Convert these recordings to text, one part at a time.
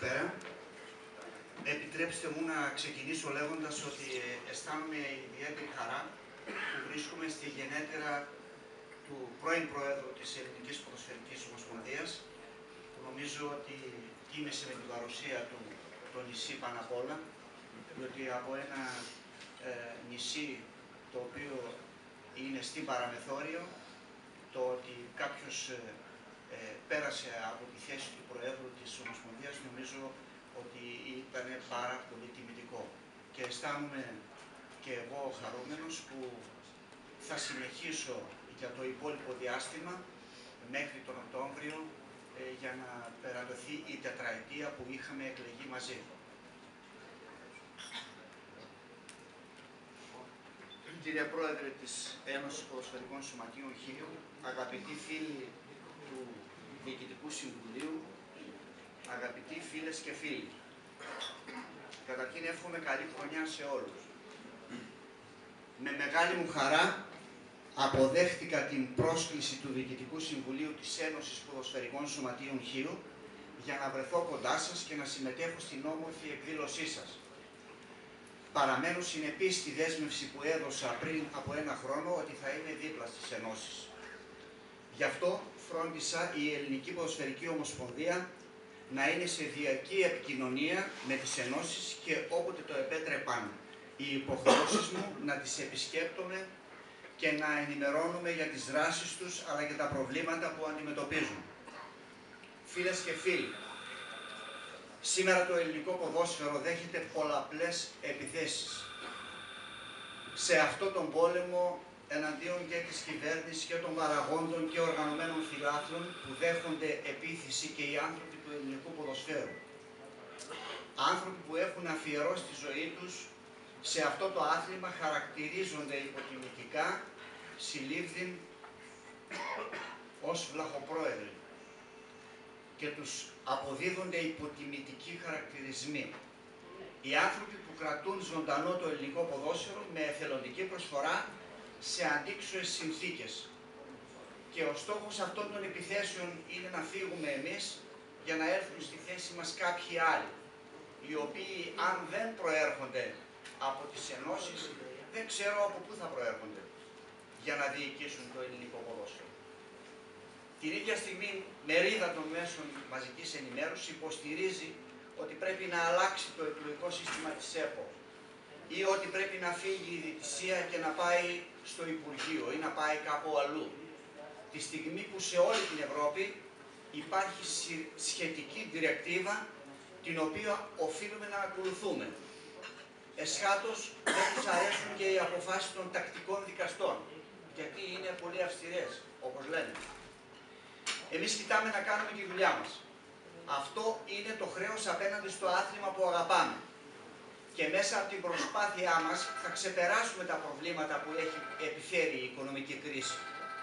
Καλησπέρα. Επιτρέψτε μου να ξεκινήσω λέγοντας ότι αισθάνομαι ιδιαίτερη χαρά που βρίσκομαι στη γενέτειρα του πρώην Προέδρου της Ελληνικής Ποδοσφαιρικής Ομοσπονδίας, που νομίζω ότι τίμησε με την παρουσία του το νησί πάνω απ' όλα, διότι από ένα νησί το οποίο είναι στην παραμεθόριο, το ότι κάποιος πέρασε από τη θέση του Προέδρου της Ομοσπονδίας, νομίζω ότι ήταν πάρα πολύ τιμητικό. Και αισθάνομαι και εγώ χαρούμενος που θα συνεχίσω για το υπόλοιπο διάστημα μέχρι τον Οκτώβριο για να περατωθεί η τετραετία που είχαμε εκλεγεί μαζί. Κύριε Πρόεδρε της Ένωσης Ποδοσφαιρικών Σωματείων Χίου, αγαπητοί φίλοι του Διοικητικού Συμβουλίου, αγαπητοί φίλες και φίλοι, καταρχήν εύχομαι καλή χρονιά σε όλους. Με μεγάλη μου χαρά αποδέχτηκα την πρόσκληση του Διοικητικού Συμβουλίου της Ένωσης Ποδοσφαιρικών Σωματείων Χίου για να βρεθώ κοντά σας και να συμμετέχω στην όμορφη εκδήλωσή σας. Παραμένω συνεπής στη δέσμευση που έδωσα πριν από ένα χρόνο ότι θα είμαι δίπλα στις ενώσεις. Γι' αυτό φρόντισα η Ελληνική Ποδοσφαιρική Ομοσπονδία να είναι σε διαρκή επικοινωνία με τις ενώσεις και όποτε το επέτρεπαν οι υποχρεώσεις μου να τις επισκέπτομαι και να ενημερώνουμε για τις δράσεις τους αλλά και τα προβλήματα που αντιμετωπίζουν. Φίλες και φίλοι, σήμερα το ελληνικό ποδόσφαιρο δέχεται πολλαπλές επιθέσεις. Σε αυτόν τον πόλεμο εναντίον και της κυβέρνησης και των παραγόντων και οργανωμένων φιλάθλων που δέχονται επίθεση και οι άνθρωποι του ελληνικού ποδοσφαίρου. Άνθρωποι που έχουν αφιερώσει τη ζωή τους σε αυτό το άθλημα χαρακτηρίζονται υποτιμητικά, συλλήφθην ως βλαχοπρόεδροι και τους αποδίδονται υποτιμητικοί χαρακτηρισμοί. Οι άνθρωποι που κρατούν ζωντανό το ελληνικό ποδόσφαιρο με εθελοντική προσφορά σε αντίξωες συνθήκες. Και ο στόχος αυτών των επιθέσεων είναι να φύγουμε εμείς για να έρθουν στη θέση μας κάποιοι άλλοι, οι οποίοι αν δεν προέρχονται από τις ενώσεις, δεν ξέρω από πού θα προέρχονται για να διοικήσουν το ελληνικό ποδόσφαιρο. Την ίδια στιγμή, μερίδα των μέσων μαζικής ενημέρωσης υποστηρίζει ότι πρέπει να αλλάξει το εκλογικό σύστημα της ΕΠΟ ή ότι πρέπει να φύγει η διαιτησία και να πάει στο Υπουργείο ή να πάει κάπου αλλού. Τη στιγμή που σε όλη την Ευρώπη υπάρχει σχετική διρεκτίβα την οποία οφείλουμε να ακολουθούμε. Εσχάτως δεν τους αρέσουν και οι αποφάσεις των τακτικών δικαστών, γιατί είναι πολύ αυστηρές, όπως λένε. Εμείς κοιτάμε να κάνουμε τη δουλειά μας. Αυτό είναι το χρέος απέναντι στο άθλημα που αγαπάμε. Και μέσα από την προσπάθειά μας θα ξεπεράσουμε τα προβλήματα που έχει επιφέρει η οικονομική κρίση.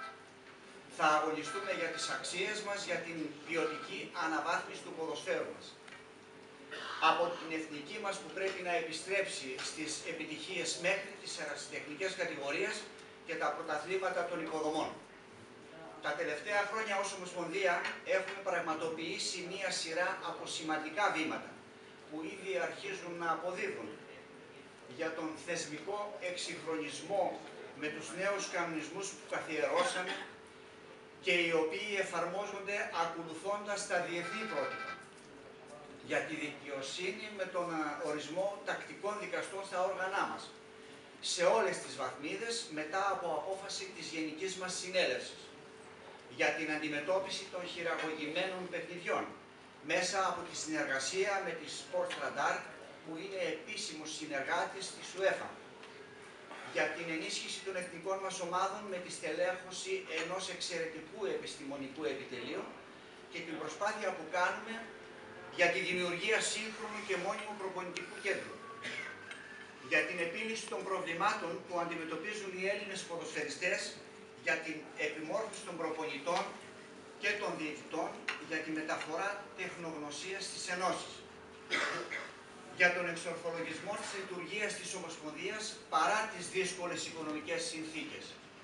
Θα αγωνιστούμε για τις αξίες μας, για την ποιοτική αναβάθμιση του ποδοσφαίρου μας. Από την εθνική μας που πρέπει να επιστρέψει στις επιτυχίες μέχρι τις ερασιτεχνικές κατηγορίες και τα πρωταθλήματα των υποδομών. Τα τελευταία χρόνια ως Ομοσπονδία έχουμε πραγματοποιήσει μία σειρά από σημαντικά βήματα που ήδη αρχίζουν να αποδίδουν για τον θεσμικό εξυγχρονισμό με τους νέους κανονισμούς που καθιερώσαμε και οι οποίοι εφαρμόζονται ακολουθώντας τα διεθνή πρότυπα. Για τη δικαιοσύνη με τον ορισμό τακτικών δικαστών στα όργανά μας, σε όλες τις βαθμίδες μετά από απόφαση της Γενικής μας Συνέλευσης. Για την αντιμετώπιση των χειραγωγημένων παιχνιδιών, μέσα από τη συνεργασία με τη Sports Radar, που είναι επίσημος συνεργάτης της UEFA. Για την ενίσχυση των εθνικών μας ομάδων με τη στελέχωση ενός εξαιρετικού επιστημονικού επιτελείου και την προσπάθεια που κάνουμε για τη δημιουργία σύγχρονου και μόνιμου προπονητικού κέντρου. Για την επίλυση των προβλημάτων που αντιμετωπίζουν οι Έλληνες ποδοσφαιριστές, για την επιμόρφωση των προπονητών και των διαιτητών, για τη μεταφορά τεχνογνωσίας στις ενώσεις. Για τον εξορθολογισμό της λειτουργίας της Ομοσπονδίας παρά τις δύσκολες οικονομικές συνθήκες.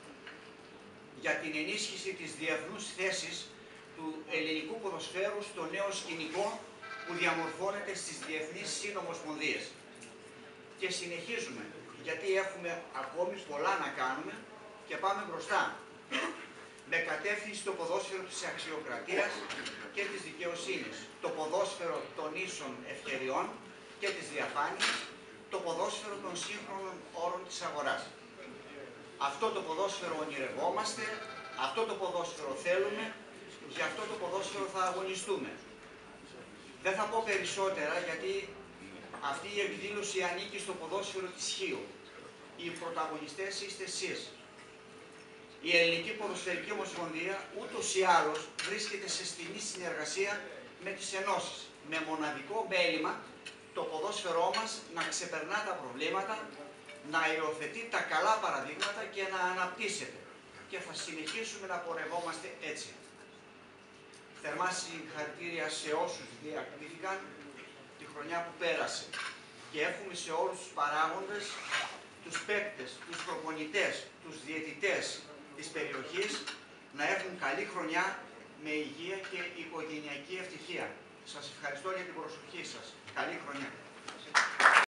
Για την ενίσχυση της διεθνούς θέσης του ελληνικού ποδοσφαίρου στο νέο σκηνικό που διαμορφώνεται στις διεθνείς συνομοσπονδίες. Και συνεχίζουμε, γιατί έχουμε ακόμη πολλά να κάνουμε και πάμε μπροστά, με κατεύθυνση το ποδόσφαιρο της αξιοκρατίας και της δικαιοσύνης, το ποδόσφαιρο των ίσων ευκαιριών και της διαφάνειας, το ποδόσφαιρο των σύγχρονων όρων της αγοράς. Αυτό το ποδόσφαιρο ονειρευόμαστε, αυτό το ποδόσφαιρο θέλουμε, για αυτό το ποδόσφαιρο θα αγωνιστούμε. Δεν θα πω περισσότερα, γιατί αυτή η εκδήλωση ανήκει στο ποδόσφαιρο της Χίου. Οι πρωταγωνιστές είστε εσείς. Η Ελληνική Ποδοσφαιρική Ομοσπονδία ούτως ή άλλως βρίσκεται σε στενή συνεργασία με τις ενώσεις, με μοναδικό μέλημα το ποδόσφαιρό μας να ξεπερνά τα προβλήματα, να υιοθετεί τα καλά παραδείγματα και να αναπτύσσεται. Και θα συνεχίσουμε να πορευόμαστε έτσι. Θερμά συγχαρητήρια σε όσους διακρίθηκαν τη χρονιά που πέρασε. Και εύχομαι σε όλους τους παράγοντες, τους παίκτες, τους προπονητές, τους διαιτητές της περιοχής να έχουν καλή χρονιά με υγεία και οικογενειακή ευτυχία. Σας ευχαριστώ για την προσοχή σας. Καλή χρονιά.